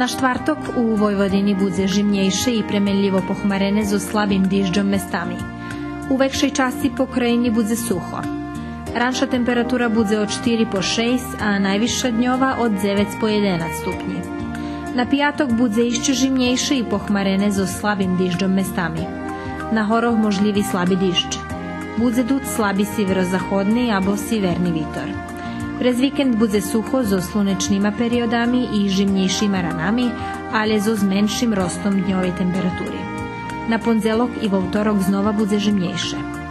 na štvrtok u Vojvodini bude žimnejše i premenljivo pohmarené so slabým dižďom mestami. U vekšej časti po krajini bude suho. Ranša temperatura bude od 4 po 6, a najvišša dňova od 9 po 11 stupnji. Na pijatok bude išće žimnejše i pohmarené so slabým dižďom mestami. Na horoh možljivi slabi dižď. Bude dut slabi sjeverozahodni abo sjeverni vitor. Prez vikend bude suho so slunečnima periodami i žimnejšima ranami, ali so menšim rostom dnjove temperaturi. Na ponzelok i vo utorok znova bude žimnejše.